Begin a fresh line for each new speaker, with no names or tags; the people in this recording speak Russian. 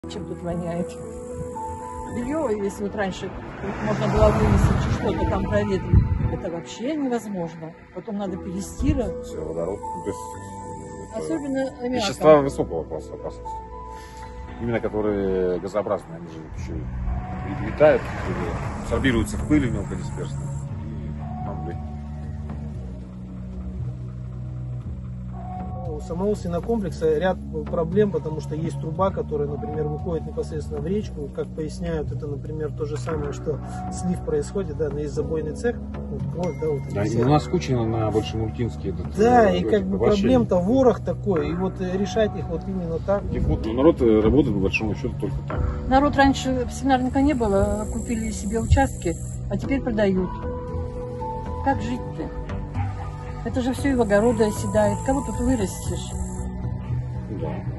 Чем тут воняет? Белье, если вот раньше можно было вынести что-то там проветрить, это вообще невозможно. Потом надо перестирать.
Все, водород.
Особенно аммиаком.
Вещества высокого класса опасности. Именно которые газообразные, они же еще и летают, или абсорбируются в пыли мелкодисперсной. И могли.
У самого свинокомплекса ряд проблем, потому что есть труба, которая, например, выходит непосредственно в речку. Как поясняют, это, например, то же самое, что слив происходит, да, есть забойный цех, вот кровь, да, вот.
Да, и у нас Кучина на Большемультинске.
Да, и как бы проблем-то ворох такой, и вот решать их вот именно так.
Но народ работает, по большому счету, только так.
Народ раньше свинарника не было, купили себе участки, а теперь продают. Как жить-то? Это же все и в огороды оседает. Кого тут вырастешь?
Да.